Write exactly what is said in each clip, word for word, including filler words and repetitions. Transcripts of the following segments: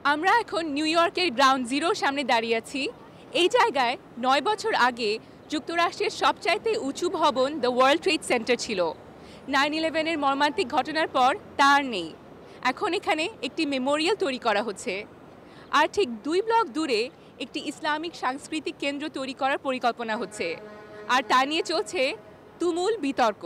আমরা এখন নিউ ইয়র্কের গ্রাউন্ড জিরোর সামনে দাঁড়িয়ে আছি। এই জায়গায় নয় বছর আগে যুক্তরাষ্ট্রের সবচাইতে উঁচু ভবন দ্য ওয়ার্ল্ড ট্রেড সেন্টার ছিল। নাইন ইলেভেনের মর্মান্তিক ঘটনার পর তা আর নেই। এখন এখানে একটি মেমোরিয়াল তৈরি করা হচ্ছে, আর ঠিক দুই ব্লক দূরে একটি ইসলামিক সাংস্কৃতিক কেন্দ্র তৈরি করার পরিকল্পনা হচ্ছে, আর তা নিয়ে চলছে তুমুল বিতর্ক।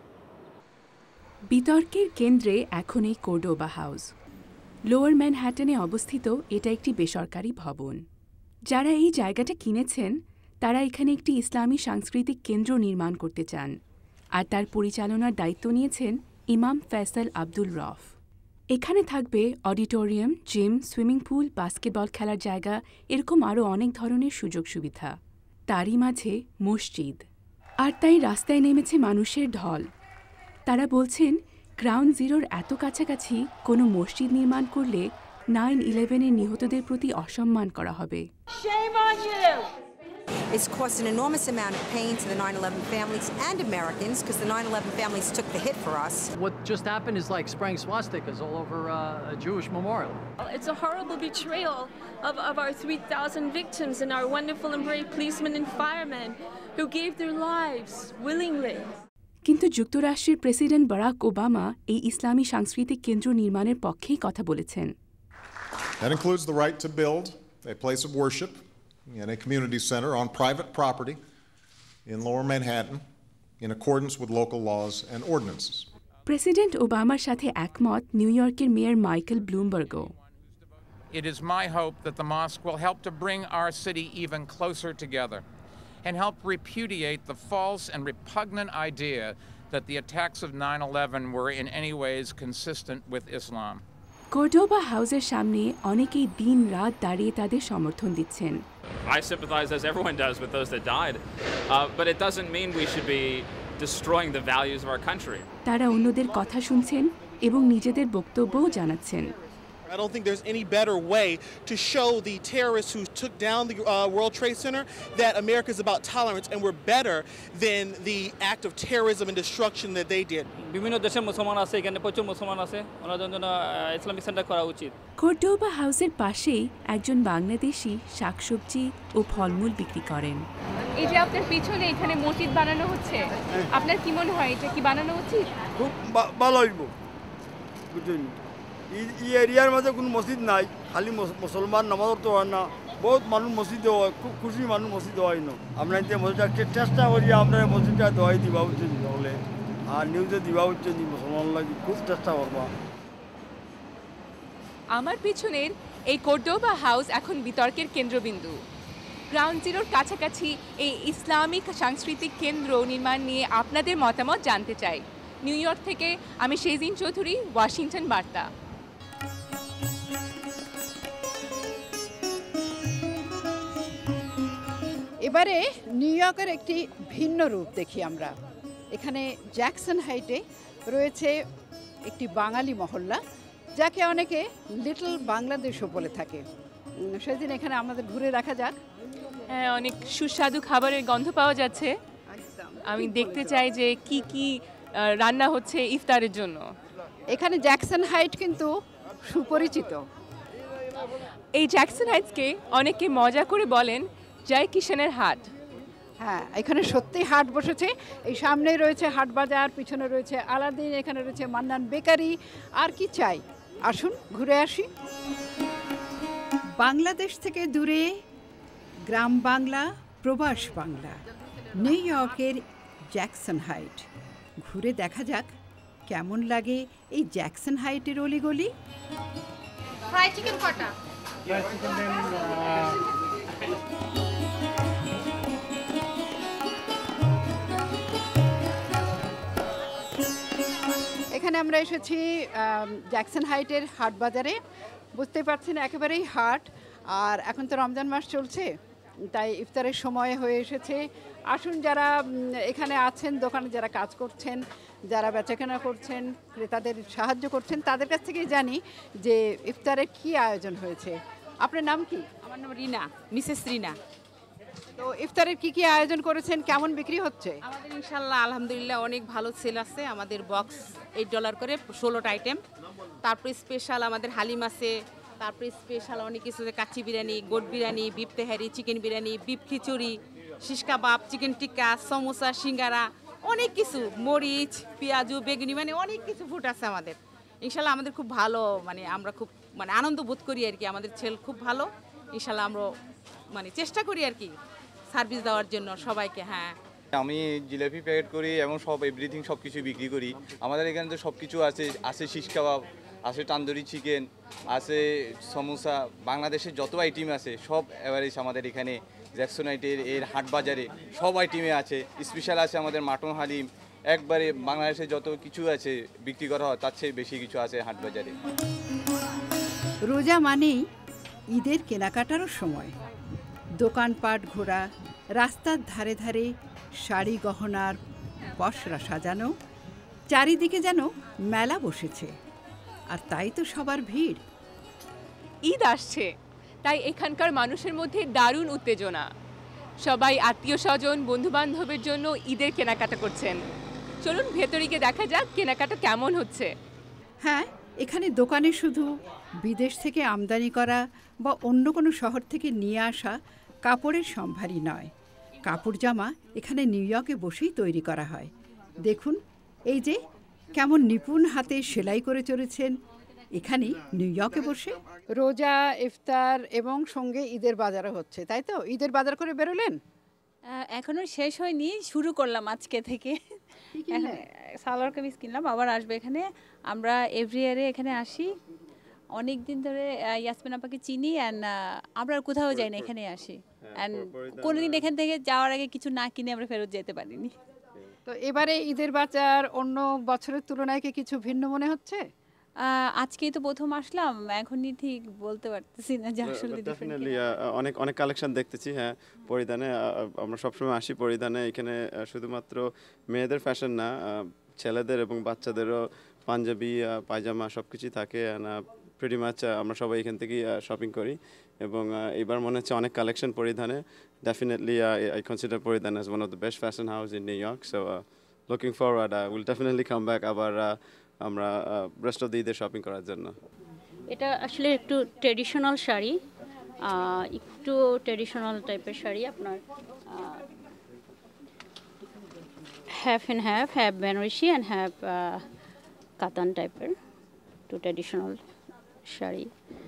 বিতর্কের কেন্দ্রে এখন এই কোর্ডোবা হাউস। লোয়ার ম্যানহ্যাটনে অবস্থিত এটা একটি বেসরকারি ভবন। যারা এই জায়গাটা কিনেছেন তারা এখানে একটি ইসলামী সাংস্কৃতিক কেন্দ্র নির্মাণ করতে চান, আর তার পরিচালনার দায়িত্ব নিয়েছেন ইমাম ফয়সাল আব্দুল রফ। এখানে থাকবে auditorium, gym, swimming pool, basketball খেলার জায়গা, এরকম আরও অনেক ধরনের সুযোগ সুবিধা। তারই মাঝে মসজিদ, আর তাই রাস্তায় নেমেছে মানুষের ঢল। তারা বলছেন গ্রাউন্ড জিরোর এত কাছাকাছি কোনো মসজিদ নির্মাণ করলে নাইন ইলেভেনের নিহতদের প্রতি অসম্মান করা হবে। It's caused an enormous amount of pain to the nine eleven families and Americans, because the nine eleven families took the hit for us. What just happened is like spraying swastikas all over uh, a Jewish memorial. It's a horrible betrayal of, of our three thousand victims and our wonderful and brave policemen and firemen who gave their lives willingly. কিন্তু যুক্তরাষ্ট্রের president Barack Obama এই ইসলামী সাংস্কৃতিক কেন্দ্র নির্মাণের পক্ষেই কথা বলেছেন। That includes the right to build a place of worship in a community center on private property in Lower Manhattan in accordance with local laws and ordinances. President ওবামার সাথে একমত নিউ ইয়র্কের মেয়র মাইকেল ব্লুমবার্গও। It is my hope that the mosque will help to bring our city even closer together and help repudiate the false and repugnant idea that the attacks of nine eleven were in any ways consistent with Islam. Cordoba হাউসের সামনে অনেকেই দিন রাত দাঁড়িয়ে তাদের সমর্থন দিচ্ছেন। I sympathize, as everyone does, with those that died, uh, but it doesn't mean we should be destroying the values of our country. তারা অন্যদের কথা শুনছেন এবং নিজেদের বক্তব্যও জানাচ্ছেন। I don't think there's any better way to show the terrorists who took down the uh, World Trade Center that America is about tolerance and we're better than the act of terrorism and destruction that they did. বিভিন্ন দেশে মুসলমান আছে, এখানে প্রচুর মুসলমান আছে, ওনাদের জন্য ইসলামিক সেন্টার করা উচিত। কোর্ডোবা হাউসের পাশেই একজন বাংলাদেশি শাকসবজি ও ফলমূল বিক্রি করেন। এই যে আপনার পিছনে এখানে মসজিদ বানানো হচ্ছে, আপনার কি মনে হয় এটা কি বানানো উচিত? খুব ভালো হইব। বুঝুন, এই এরিয়ার মধ্যে কোনো মসজিদ নাই, খালি মুসলমান নামাজ পড়তে হয় না, বহুত মানুষ মসজিদে হয়, খুব খুশি মানুষ মসজিদে হয় না। আমরা এতে মসজিদটা চেষ্টা করি আমরা মসজিদটা দোয়াই দিবা উচিত হলে, আর নিউজে দিবা উচিত মুসলমান লাগে খুব চেষ্টা করবা। আমার পিছনের এই কোর্ডোবা হাউস এখন বিতর্কের কেন্দ্রবিন্দু। গ্রাউন্ড জিরোর কাছাকাছি এই ইসলামিক সাংস্কৃতিক কেন্দ্র নির্মাণ নিয়ে আপনাদের মতামত জানতে চাই। নিউ ইয়র্ক থেকে আমি শেজিন চৌধুরী, ওয়াশিংটন বার্তা। এবারে নিউ ইয়র্কের একটি ভিন্ন রূপ দেখি আমরা। এখানে জ্যাকসন হাইটে রয়েছে একটি বাঙালি মহল্লা, যাকে অনেকে লিটল বাংলাদেশও বলে থাকে। সেদিন এখানে আমাদের ঘুরে দেখা যাক। হ্যাঁ, অনেক সুস্বাদু খাবারের গন্ধ পাওয়া যাচ্ছে। আমি দেখতে চাই যে কি কি রান্না হচ্ছে ইফতারের জন্য। এখানে জ্যাকসন হাইট কিন্তু সুপরিচিত। এই জ্যাকসন হাইটসকে অনেকে মজা করে বলেন জয় কিষানের হাট। হ্যাঁ, এখানে সত্যি হাট বসেছে। এই সামনেই রয়েছে হাট বাজার, পিছনে রয়েছে আলাদিন, এখানে রয়েছে মান্নান বেকারি। আর কি চাই, আসুন ঘুরে আসি। বাংলাদেশ থেকে দূরে, গ্রাম বাংলা, প্রবাস বাংলা, নিউ ইয়র্কের জ্যাকসন হাইট। ঘুরে দেখা যাক কেমন লাগে এই জ্যাকসন হাইটের অলিগলি। ফ্রাই চিকেন কটা? এখানে আমরা এসেছি জ্যাকসন হাইটের হাট বাজারে। বুঝতে পারছেন একেবারেই হাট, আর এখন তো রমজান মাস চলছে, তাই ইফতারের সময় হয়ে এসেছে। আসুন, যারা এখানে আছেন, দোকানে যারা কাজ করছেন, যারা বেচাকেনা করছেন, ক্রেতাদের সাহায্য করছেন, তাদের কাছ থেকেই জানি যে ইফতারের কি আয়োজন হয়েছে। আপনার নাম কি? আমার নাম রিনা, মিসেস রিনা। তো ইফতারের কি কি আয়োজন করেছেন, কেমন বিক্রি হচ্ছে? আমাদের ইনশাল্লাহ আলহামদুলিল্লাহ অনেক ভালো সেল আছে। আমাদের বক্স এইট ডলার করে ষোলোটা আইটেম। তারপরে স্পেশাল আমাদের হালিম আছে, তারপরে স্পেশাল অনেক কিছু, kacchi biryani, goat biryani, beef tehari, chicken biryani, beef khichuri, shish kebab, chicken tikka, samosa, singara, অনেক কিছু, মরিচ, পেঁয়াজু, বেগুনি, মানে অনেক কিছু ফুড আছে আমাদের। ইনশাল্লাহ আমাদের খুব ভালো, মানে আমরা খুব মানে আনন্দ বোধ করি আর কি। আমাদের ছেলে খুব ভালো, ইনশাল্লাহ আমরা মানে চেষ্টা করি আর কি সার্ভিস দেওয়ার জন্য সবাইকে। হ্যাঁ, আমি জিলাপি প্যাকেট করি এবং সব এভরিথিং সব কিছু বিক্রি করি। আমাদের এখানে তো সব কিছু আছে, আছে শিশ কাবাব, আছে তান্দুরি চিকেন, আছে সমোসা, বাংলাদেশের যত আইটেম আছে সব এভারেজ আমাদের এখানে জ্যাকসন হাইটের এর হাট বাজারে সব আইটেমে আছে। স্পেশাল আছে আমাদের মাটন হালিম, একবারে বাংলাদেশে যত কিছু আছে বিক্রি করা হয় তার চেয়ে বেশি কিছু আছে হাট বাজারে। রোজা মানেই ঈদের কেনাকাটারও সময়। দোকানপাট ঘোরা, রাস্তার ধারে ধারে শাড়ি গহনার পসরা সাজানো, চারিদিকে যেন মেলা বসেছে, আর তাই তো সবার ভিড়। ঈদ আসছে, তাই এখানকার মানুষের মধ্যে দারুণ উত্তেজনা। সবাই আত্মীয় স্বজন, বন্ধু বান্ধবের জন্য ঈদের কেনাকাটা করছেন। চলুন ভেতরে গিয়ে দেখা যাক কেনাকাটা কেমন হচ্ছে। হ্যাঁ, এখানে দোকানে শুধু বিদেশ থেকে আমদানি করা বা অন্য কোনো শহর থেকে নিয়ে আসা কাপড়ের সম্ভারই নয়, কাপড় জামা এখানে নিউ ইয়র্কে বসেই তৈরি করা হয়। দেখুন এই যে কেমন নিপুণ হাতে সেলাই করে চলেছেন এখানেই নিউ ইয়র্কে বসে। রোজা, ইফতার এবং সঙ্গে ঈদের বাজারও হচ্ছে, তাই তো? ঈদের বাজার করে বেরোলেন? এখনো শেষ হয়নি, শুরু করলাম আজকে থেকে। সালোয়ার কামিজ কিনলাম, আবার আসবে এখানে। আমরা এভরি ইয়ারে এখানে আসি, অনেক দিন ধরে ইয়াসমিন আপাকে চিনি, অ্যান্ড আমরা কোথাও যাই না, এখানে আসি। অ্যান্ড কোনোদিন এখান থেকে যাওয়ার আগে কিছু না কিনে আমরা ফেরত যেতে পারিনি। তো এবারে ঈদের বাজার অন্য বছরের তুলনায় কি কিছু ভিন্ন মনে হচ্ছে? আজকেই তো প্রথম আসলাম, এখনই ঠিক বলতে পারতেছি না যে আসলে ডেফিনেটলি অনেক অনেক কালেকশন দেখতেছি। হ্যাঁ, পরিধানে আমরা সবসময় আসি পরিধানে। এখানে শুধুমাত্র মেয়েদের ফ্যাশন না, ছেলেদের এবং বাচ্চাদেরও পাঞ্জাবি, পায়জামা সব কিছুই থাকে। প্রিটি মাচ আমরা সবাই এখান থেকেই শপিং করি, এবং এবার মনে হচ্ছে অনেক কালেকশন পরিধানে। Definitely I consider Poridhan as one of the best fashion house in New York. So looking forward, will definitely come back আবার আমরা রেস্ট অফ দ্য ঈদের শপিং করার জন্য। এটা আসলে একটু ট্রেডিশনাল শাড়ি, একটু ট্রেডিশনাল টাইপের শাড়ি। আপনার half and half, have Benarasi and have katan টাইপের, একটু ট্রেডিশনাল শাড়ি।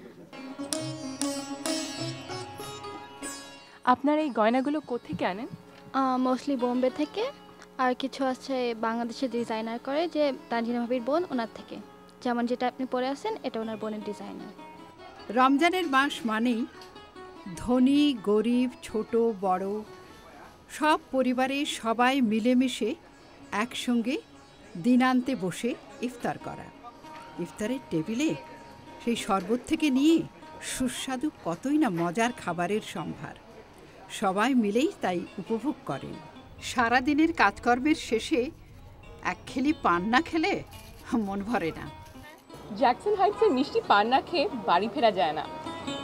আপনার এই গয়নাগুলো কোত্থেকে আনেন? মোস্টলি বোম্বে থেকে, আর কিছু আছে বাংলাদেশের ডিজাইনার করে, যে তানজিনা ভাবির বোন, ওনার থেকে। যেমন যেটা আপনি পরে আছেন, এটা ওনার বোনের ডিজাইনার। রমজানের মাস মানেই ধনী গরিব, ছোট বড় সব পরিবারের সবাই মিলেমিশে একসঙ্গে দিনান্তে বসে ইফতার করা। ইফতারের টেবিলে সেই শরবত থেকে নিয়ে সুস্বাদু কতই না মজার খাবারের সম্ভার, সবাই মিলেই তাই উপভোগ করেন। সারাদিনের কাজকর্মের শেষে এক খেলি পান না খেলে মন ভরে না। জ্যাকসন হাইটসের মিষ্টি পান না খেয়ে বাড়ি ফেরা যায় না।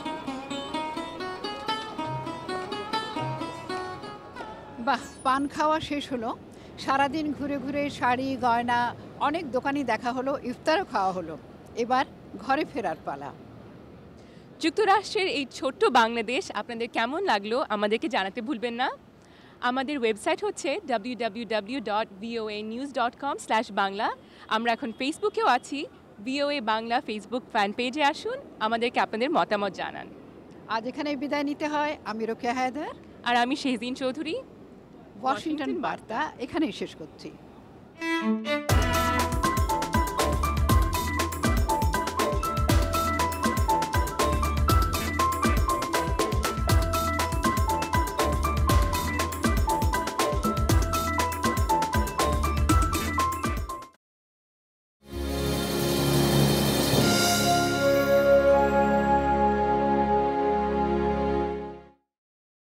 বাহ, পান খাওয়া শেষ হলো, সারাদিন ঘুরে ঘুরে শাড়ি গয়না অনেক দোকানই দেখা হলো, ইফতারও খাওয়া হলো, এবার ঘরে ফেরার পালা। যুক্তরাষ্ট্রের এই ছোট্ট বাংলাদেশ আপনাদের কেমন লাগলো আমাদেরকে জানাতে ভুলবেন না। আমাদের ওয়েবসাইট হচ্ছে W W W dot VOA news dot com slash Bangla. আমরা এখন ফেসবুকেও আছি, ভিওএ বাংলা ফেসবুক ফ্যান পেজে আসুন, আমাদেরকে আপনাদের মতামত জানান। আজ এখানে বিদায় নিতে হয়। আমি রোকেয়া হায়দার আর আমি শেহজিন চৌধুরী। ওয়াশিংটন বার্তা এখানেই শেষ করছি।